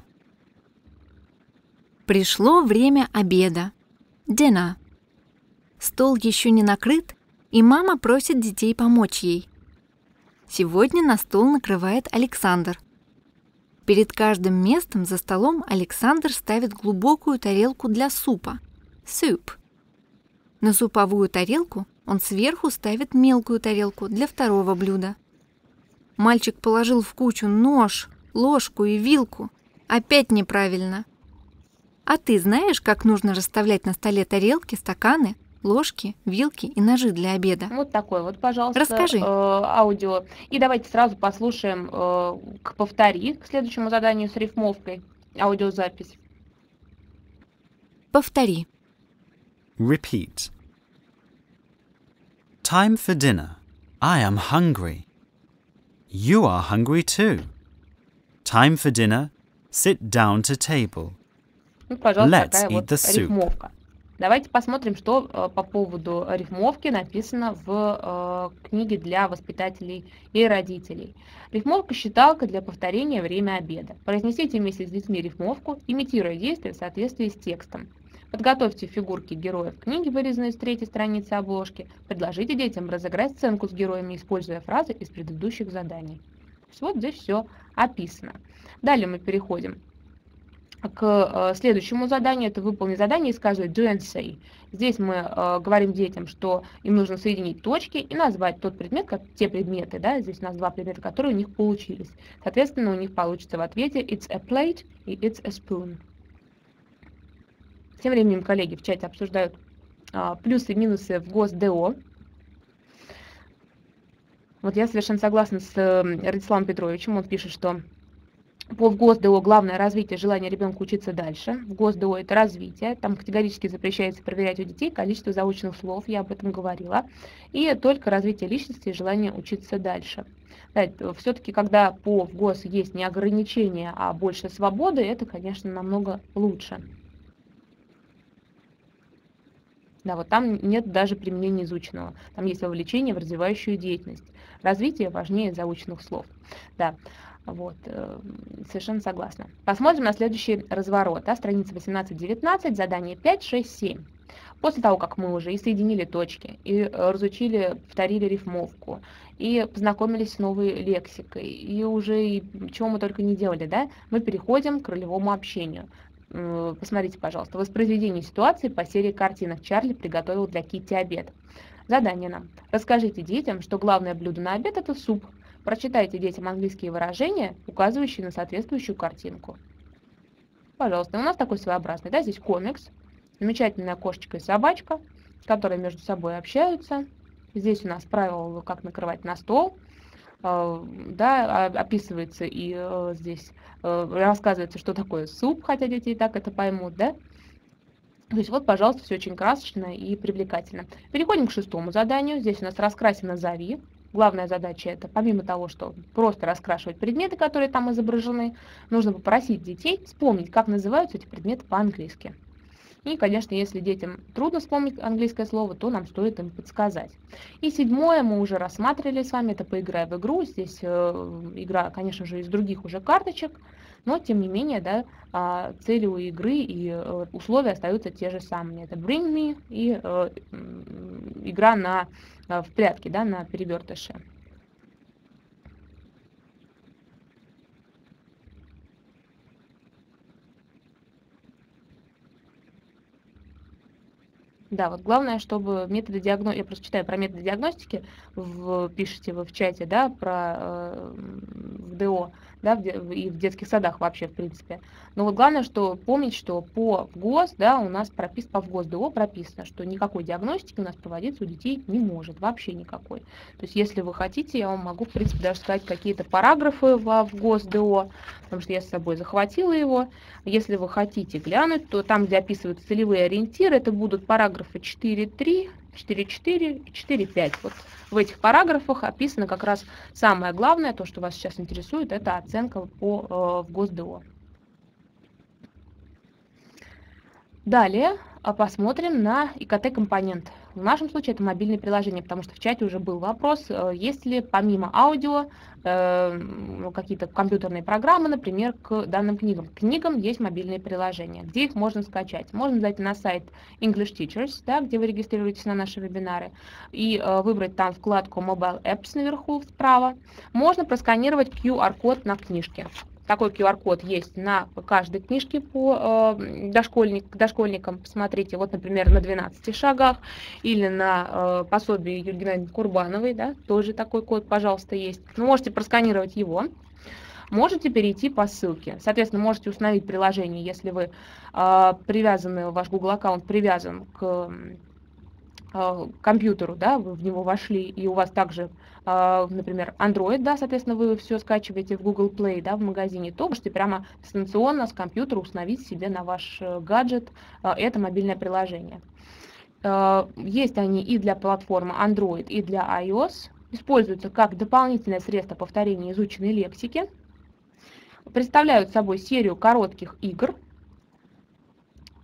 Пришло время обеда. Dinner. Стол еще не накрыт, и мама просит детей помочь ей. Сегодня на стол накрывает Александр. Перед каждым местом за столом Александр ставит глубокую тарелку для супа. Soup. На суповую тарелку он сверху ставит мелкую тарелку для второго блюда. Мальчик положил в кучу нож, ложку и вилку. Опять неправильно. А ты знаешь, как нужно расставлять на столе тарелки, стаканы, ложки, вилки и ножи для обеда? Вот такой вот, пожалуйста, Расскажи. Э, аудио. И давайте сразу послушаем э, к повтори, к следующему заданию с рифмовкой, аудиозапись. Повтори. Repeat. Time for dinner. I am hungry. You are hungry too. Time for dinner. Sit down to table. Ну, пожалуйста, Let's такая eat вот the soup. рифмовка. Давайте посмотрим, что э, по поводу рифмовки написано в э, книге для воспитателей и родителей. Рифмовка — считалка для повторения время обеда. Произнесите вместе с детьми рифмовку, имитируя действия в соответствии с текстом. Подготовьте фигурки героев книги, вырезанные с третьей страницы обложки. Предложите детям разыграть сценку с героями, используя фразы из предыдущих заданий. Вот здесь все описано. Далее мы переходим к следующему заданию. Это выполнить задание и сказать do and say. Здесь мы э, говорим детям, что им нужно соединить точки и назвать тот предмет, как те предметы, да, здесь у нас два предмета, которые у них получились. Соответственно, у них получится в ответе it's a plate и it's a spoon. Тем временем коллеги в чате обсуждают э, плюсы и минусы в ГОС-ДО. Вот я совершенно согласна с э, Радиславом Петровичем. Он пишет, что по в ГОС-ДО главное развитие желания ребенка учиться дальше. В ГОС-ДО это развитие. Там категорически запрещается проверять у детей количество заученных слов, я об этом говорила. И только развитие личности и желание учиться дальше. Да, все-таки, когда по в ГОС есть не ограничения, а больше свободы, это, конечно, намного лучше. Да, вот там нет даже применения изученного. Там есть вовлечение в развивающую деятельность. Развитие важнее заученных слов. Да. Вот, совершенно согласна. Посмотрим на следующий разворот. Да, страница восемнадцать девятнадцать, задание пять, шесть, семь. После того, как мы уже и соединили точки, и разучили, повторили рифмовку, и познакомились с новой лексикой, и уже и чего мы только не делали, да, мы переходим к ролевому общению. Посмотрите, пожалуйста, воспроизведение ситуации по серии картинок «Чарли приготовил для Китти обед». Задание нам. Расскажите детям, что главное блюдо на обед – это суп. Прочитайте детям английские выражения, указывающие на соответствующую картинку. Пожалуйста, у нас такой своеобразный, да, здесь комикс. Замечательная кошечка и собачка, которые между собой общаются. Здесь у нас правила, как накрывать на стол. Да, описывается и здесь рассказывается, что такое суп, хотя дети и так это поймут, да. То есть вот, пожалуйста, все очень красочно и привлекательно. Переходим к шестому заданию. Здесь у нас раскраси, назови. Главная задача это, помимо того, что просто раскрашивать предметы, которые там изображены, нужно попросить детей вспомнить, как называются эти предметы по-английски. И, конечно, если детям трудно вспомнить английское слово, то нам стоит им подсказать. И седьмое мы уже рассматривали с вами, это поиграй в игру. Здесь э, игра, конечно же, из других уже карточек, но, тем не менее, да, э, цели у игры и э, условия остаются те же самые. Это bring me и э, игра на, э, в прятки, да, на перевертыше. Да, вот главное, чтобы методы диагностики, я просто читаю про методы диагностики, в, пишите вы в чате, да, про э, в ДО, да, в, и в детских садах вообще, в принципе. Но вот главное, что помнить, что по ГОС, да, у нас прописано, по ВГОС ДО прописано, что никакой диагностики у нас проводиться у детей не может, вообще никакой. То есть, если вы хотите, я вам могу, в принципе, даже сказать какие-то параграфы во ВГОС ДО, потому что я с собой захватила его. Если вы хотите глянуть, то там, где описываются целевые ориентиры, это будут параграфы четыре три, четыре четыре и четыре пять. Вот в этих параграфах описано как раз самое главное, то, что вас сейчас интересует, это оценка по э, ВГОС ДО. Далее посмотрим на и ка тэ-компонент. В нашем случае это мобильные приложения, потому что в чате уже был вопрос, есть ли помимо аудио э, какие-то компьютерные программы, например, к данным книгам. К книгам есть мобильные приложения, где их можно скачать. Можно зайти на сайт English Teachers, да, где вы регистрируетесь на наши вебинары, и э, выбрать там вкладку Mobile Apps наверху справа. Можно просканировать ку ар-код на книжке. Такой ку ар-код есть на каждой книжке по э, дошкольник, дошкольникам. Посмотрите, вот, например, на двенадцати шагах или на э, пособии Юлии Геннадьевны Курбановой, да, тоже такой код, пожалуйста, есть. Вы можете просканировать его, можете перейти по ссылке. Соответственно, можете установить приложение, если вы э, привязаны, ваш Google аккаунт привязан к э, компьютеру, да, вы в него вошли, и у вас также, например, Android, да, соответственно, вы все скачиваете в Google Play, да, в магазине, то можете прямо дистанционно с компьютера установить себе на ваш гаджет это мобильное приложение. Есть они и для платформы Android, и для iOS. Используются как дополнительное средство повторения изученной лексики. Представляют собой серию коротких игр.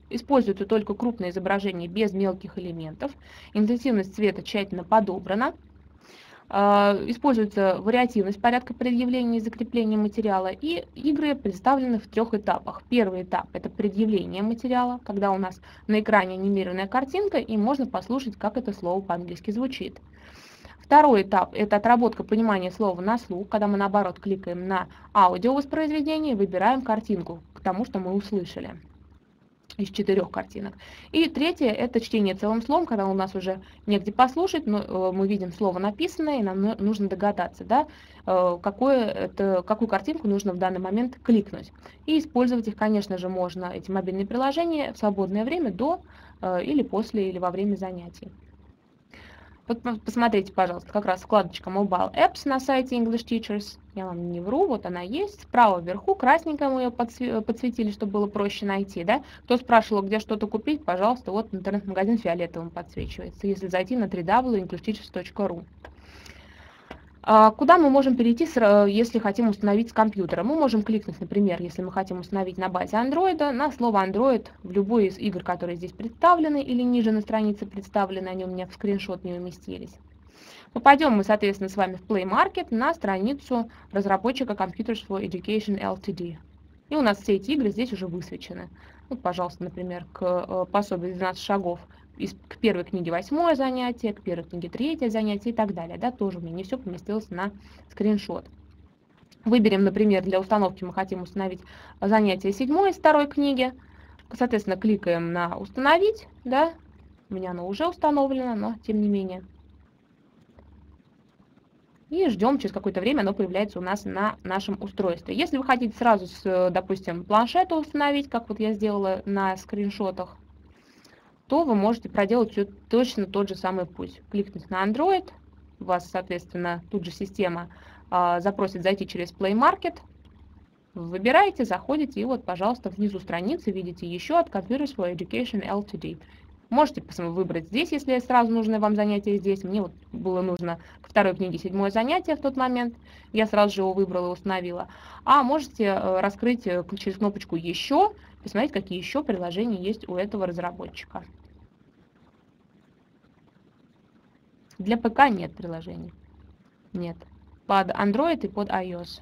Используются только крупные изображения без мелких элементов. Интенсивность цвета тщательно подобрана. Используется вариативность порядка предъявления и закрепления материала. И игры представлены в трех этапах. Первый этап – это предъявление материала, когда у нас на экране анимированная картинка, и можно послушать, как это слово по-английски звучит. Второй этап – это отработка понимания слова на слух, когда мы, наоборот, кликаем на аудиовоспроизведение и выбираем картинку к тому, что мы услышали из четырех картинок. И третье – это чтение целым словом, когда у нас уже негде послушать, но мы видим слово написанное, и нам нужно догадаться, да, какое это, какую картинку нужно в данный момент кликнуть. И использовать их, конечно же, можно, эти мобильные приложения, в свободное время до или после, или во время занятий. Вот посмотрите, пожалуйста, как раз вкладочка Mobile Apps на сайте English Teachers. Я вам не вру, вот она есть. Справа вверху красненько мы ее подсветили, чтобы было проще найти. Да? Кто спрашивал, где что-то купить, пожалуйста, вот интернет-магазин фиолетовым подсвечивается, если зайти на дабл ю дабл ю дабл ю точка english teachers точка ру. Куда мы можем перейти, если хотим установить с компьютера? Мы можем кликнуть, например, если мы хотим установить на базе Android, на слово Android в любой из игр, которые здесь представлены, или ниже на странице представлены, они у меня в скриншот не уместились. Попадем мы, соответственно, с вами в Play Market на страницу разработчика Computers for Education Limited. И у нас все эти игры здесь уже высвечены. Вот, пожалуйста, например, к пособию двенадцать шагов. К первой книге восьмое занятие, к первой книге третье занятие и так далее. Да, тоже у меня не все поместилось на скриншот. Выберем, например, для установки мы хотим установить занятие седьмое из второй книги. Соответственно, кликаем на «Установить». Да. У меня оно уже установлено, но тем не менее. И ждем, через какое-то время оно появляется у нас на нашем устройстве. Если вы хотите сразу, с, допустим, планшета установить, как вот я сделала на скриншотах, то вы можете проделать все точно тот же самый путь. Кликнуть на Android, у вас, соответственно, тут же система а, запросит зайти через Play Market, выбираете, заходите, и вот, пожалуйста, внизу страницы видите еще от Computers for Education Limited. Можете выбрать здесь, если сразу нужно вам занятие здесь. Мне вот было нужно к второй книге седьмое занятие в тот момент. Я сразу же его выбрала и установила. А можете раскрыть через кнопочку «Еще», посмотреть, какие еще приложения есть у этого разработчика. Для ПК нет приложений. Нет. Под Android и под iOS.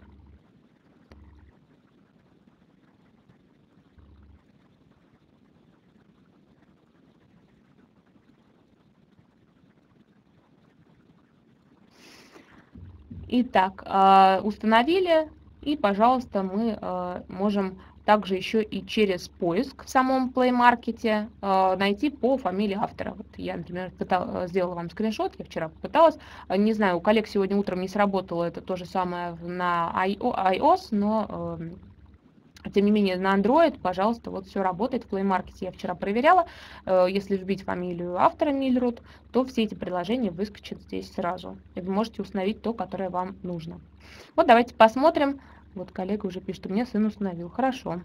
Итак, установили, и, пожалуйста, мы можем также еще и через поиск в самом Play Market найти по фамилии автора. Вот я, например, пыталась, сделала вам скриншот, я вчера попыталась. Не знаю, у коллег сегодня утром не сработало это то же самое на iOS, но тем не менее на Android, пожалуйста, вот все работает в Play Market. Я вчера проверяла. Если вбить фамилию автора Мильруд, то все эти приложения выскочат здесь сразу. И вы можете установить то, которое вам нужно. Вот давайте посмотрим. Вот коллега уже пишет, что мне сын установил. Хорошо.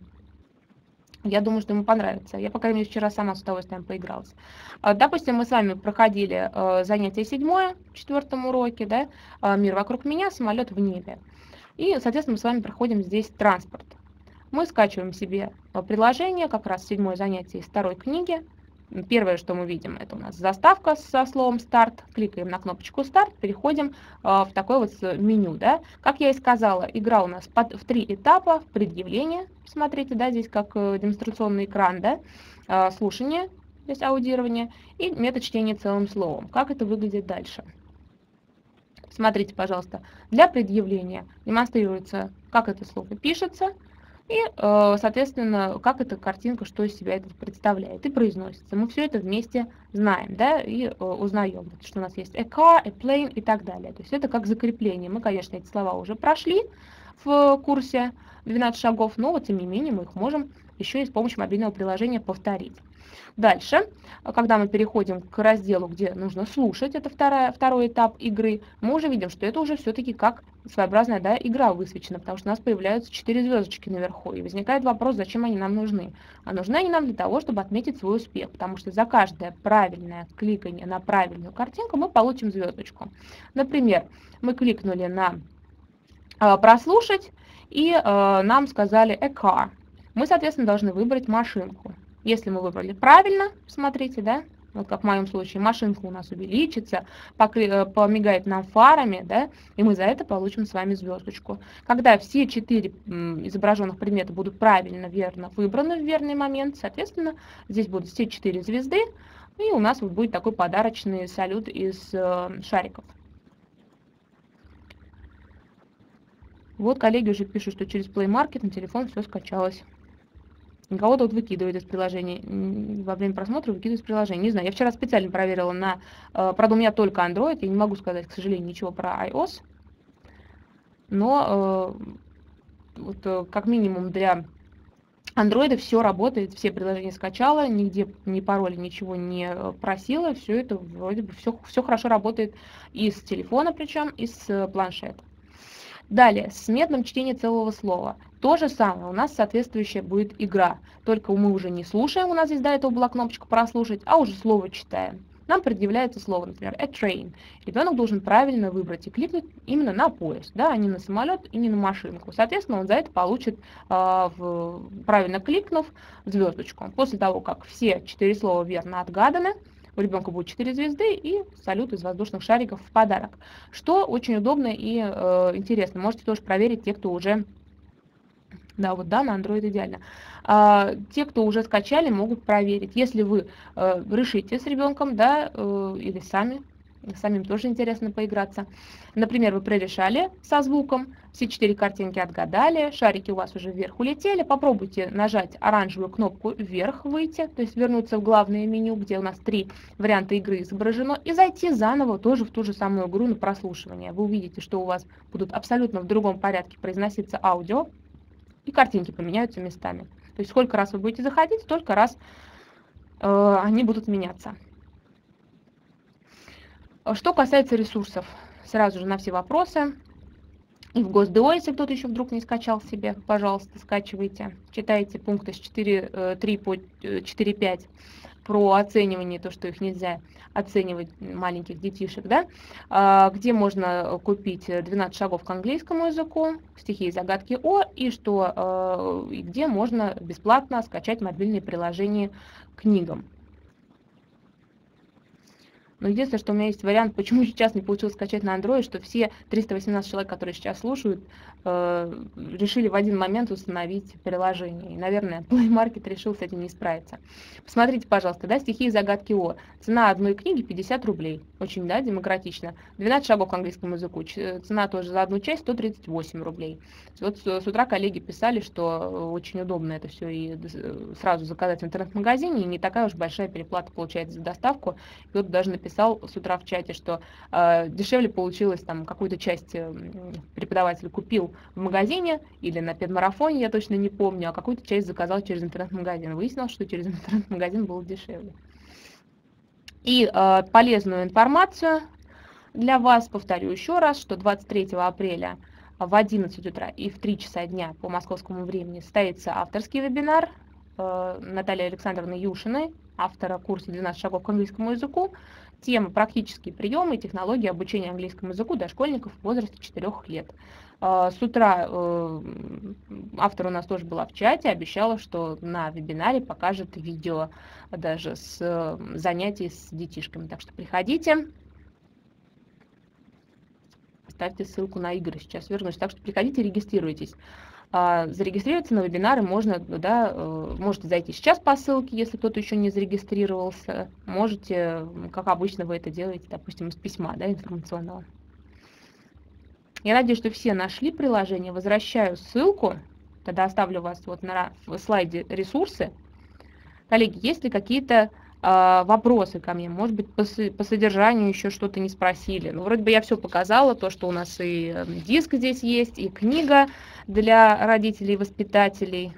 Я думаю, что ему понравится. Я, по крайней мере, вчера сама с удовольствием поигралась. Допустим, мы с вами проходили занятие седьмое в четвертом уроке, да, «Мир вокруг меня, самолет в небе». И, соответственно, мы с вами проходим здесь транспорт. Мы скачиваем себе приложение, как раз седьмое занятие из второй книги. Первое, что мы видим, это у нас заставка со словом «Старт». Кликаем на кнопочку «Старт», переходим в такое вот меню. Да? Как я и сказала, игра у нас под, в три этапа. В предъявлении, смотрите, да, здесь как демонстрационный экран, да? Слушание, здесь аудирование, и метод чтения целым словом. Как это выглядит дальше? Смотрите, пожалуйста, для предъявления демонстрируется, как это слово пишется, и, соответственно, как эта картинка, что из себя это представляет, и произносится. Мы все это вместе знаем, да, и узнаем, что у нас есть a car, a plane и так далее. То есть это как закрепление. Мы, конечно, эти слова уже прошли в курсе двенадцать шагов, но вот, тем не менее, мы их можем еще и с помощью мобильного приложения повторить. Дальше, когда мы переходим к разделу, где нужно слушать, это вторая, второй этап игры, мы уже видим, что это уже все-таки как своеобразная, да, игра высвечена, потому что у нас появляются четыре звездочки наверху, и возникает вопрос, зачем они нам нужны. А нужны они нам для того, чтобы отметить свой успех, потому что за каждое правильное кликание на правильную картинку мы получим звездочку. Например, мы кликнули на э, «Прослушать», и э, нам сказали «a car». Мы, соответственно, должны выбрать машинку. Если мы выбрали правильно, смотрите, да, вот как в моем случае, машинка у нас увеличится, покры- помигает нам фарами, да, и мы за это получим с вами звездочку. Когда все четыре м, изображенных предмета будут правильно, верно выбраны в верный момент, соответственно, здесь будут все четыре звезды, и у нас вот будет такой подарочный салют из э, шариков. Вот коллеги уже пишут, что через Play Market на телефон все скачалось. Кого-то вот выкидывает из приложения, во время просмотра выкидывает из приложения. Не знаю, я вчера специально проверила на... Правда, у меня только Android, я не могу сказать, к сожалению, ничего про iOS. Но вот, как минимум для Android все работает, все приложения скачала, нигде ни пароля, ничего не просила. Все это вроде бы все, все хорошо работает и с телефона, причем и с планшета. Далее, с методом чтения целого слова. То же самое, у нас соответствующая будет игра. Только мы уже не слушаем, у нас здесь до этого была кнопочка прослушать, а уже слово читаем. Нам предъявляется слово, например, a train. Ребенок должен правильно выбрать и кликнуть именно на поезд, да, а не на самолет и не на машинку. Соответственно, он за это получит, э, в, правильно кликнув, звездочку. После того, как все четыре слова верно отгаданы, у ребенка будет четыре звезды и салют из воздушных шариков в подарок. Что очень удобно и э, интересно. Можете тоже проверить, те, кто уже... Да, вот да, на Android идеально. А, те, кто уже скачали, могут проверить. Если вы э, решите с ребенком, да, э, или сами, самим тоже интересно поиграться. Например, вы прорешали со звуком, все четыре картинки отгадали, шарики у вас уже вверх улетели. Попробуйте нажать оранжевую кнопку «Вверх» выйти, то есть вернуться в главное меню, где у нас три варианта игры изображено, и зайти заново тоже в ту же самую игру на прослушивание. Вы увидите, что у вас будут абсолютно в другом порядке произноситься аудио, и картинки поменяются местами. То есть сколько раз вы будете заходить, столько раз э, они будут меняться. Что касается ресурсов, сразу же на все вопросы. И в ГосДО, если кто-то еще вдруг не скачал себе, пожалуйста, скачивайте. Читайте пункты с четыре три по четыре пять про оценивание, то, что их нельзя оценивать маленьких детишек, да, где можно купить двенадцать шагов к английскому языку, стихи и загадки О, и что, и где можно бесплатно скачать мобильные приложения к книгам. Но единственное, что у меня есть вариант, почему сейчас не получилось скачать на Android, что все триста восемнадцать человек, которые сейчас слушают, э, решили в один момент установить приложение. И, наверное, Play Market решил с этим не справиться. Посмотрите, пожалуйста, да, стихи и загадки О. Цена одной книги пятьдесят рублей. Очень, да, демократично. двенадцать шагов к английскому языку. Цена тоже за одну часть сто тридцать восемь рублей. Вот с, с утра коллеги писали, что очень удобно это все и сразу заказать в интернет-магазине, и не такая уж большая переплата получается за доставку. И вот даже написали писал с утра в чате, что э, дешевле получилось, там какую-то часть э, преподаватель купил в магазине или на педмарафоне, я точно не помню, а какую-то часть заказал через интернет-магазин. Выяснилось, что через интернет-магазин было дешевле. И э, полезную информацию для вас повторю еще раз, что двадцать третьего апреля в одиннадцать утра и в три часа дня по московскому времени состоится авторский вебинар э, Натальи Александровны Юшиной, автора курса «двенадцать шагов к английскому языку». Тема «Практические приемы и технологии обучения английскому языку дошкольников в возрасте четырёх лет». С утра автор у нас тоже была в чате, обещала, что на вебинаре покажет видео даже с занятий с детишками. Так что приходите, ставьте ссылку на игры, сейчас вернусь. Так что приходите, регистрируйтесь. Зарегистрироваться на вебинары можно, да, можете зайти сейчас по ссылке, если кто-то еще не зарегистрировался. Можете, как обычно вы это делаете, допустим, из письма, да, информационного. Я надеюсь, что все нашли приложение. Возвращаю ссылку. Тогда оставлю вас вот на слайде ресурсы. Коллеги, есть ли какие-то э, вопросы ко мне? Может быть, по, по содержанию еще что-то не спросили. Ну, вроде бы я все показала, то, что у нас и диск здесь есть, и книга для родителей и воспитателей.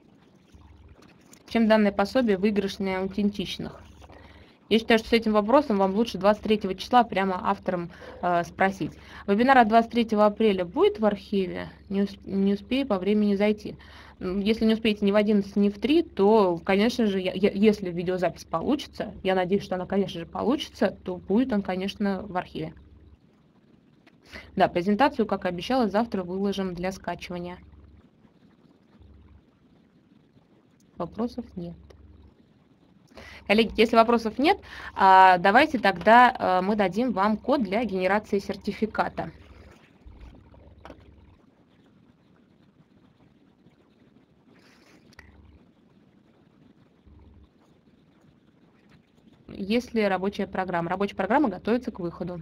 Чем данное пособие выигрышнее аутентичных? Я считаю, что с этим вопросом вам лучше двадцать третьего числа прямо авторам э, спросить. Вебинар от двадцать третьего апреля будет в архиве? Не, усп не успею по времени зайти. Если не успеете ни в одиннадцать, ни в три, то, конечно же, я, я, если видеозапись получится, я надеюсь, что она, конечно же, получится, то будет он, конечно, в архиве. Да, презентацию, как и обещала, завтра выложим для скачивания. Вопросов нет. Коллеги, если вопросов нет, а, давайте тогда а, мы дадим вам код для генерации сертификата. Если рабочая программа. Рабочая программа готовится к выходу.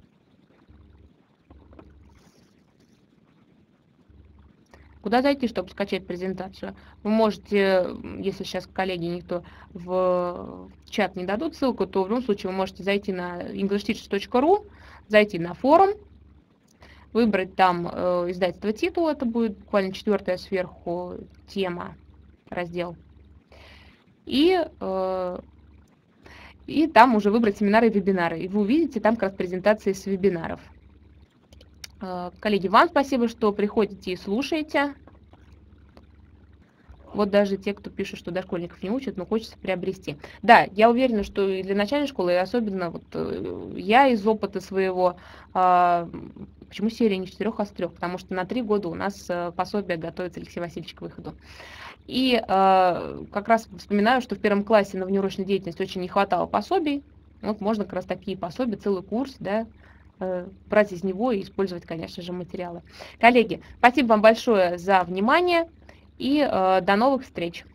Куда зайти, чтобы скачать презентацию? Вы можете, если сейчас коллеги никто в чат не дадут ссылку, то в любом случае вы можете зайти на english teachers точка ру, зайти на форум, выбрать там э, издательство титул, это будет буквально четвертая сверху тема, раздел. И, э, и там уже выбрать семинары и вебинары. И вы увидите там как раз презентации с вебинаров. Коллеги, вам спасибо, что приходите и слушаете. Вот даже те, кто пишет, что дошкольников не учат, но хочется приобрести. Да, я уверена, что и для начальной школы, и особенно вот я из опыта своего, а, почему серия не с четырех, а с трех? Потому что на три года у нас пособие готовится, Алексей Васильевич, к выходу. И а, как раз вспоминаю, что в первом классе на внеурочной деятельности очень не хватало пособий. Вот можно как раз такие пособия, целый курс, да, брать из него и использовать, конечно же, материалы. Коллеги, спасибо вам большое за внимание и э, до новых встреч!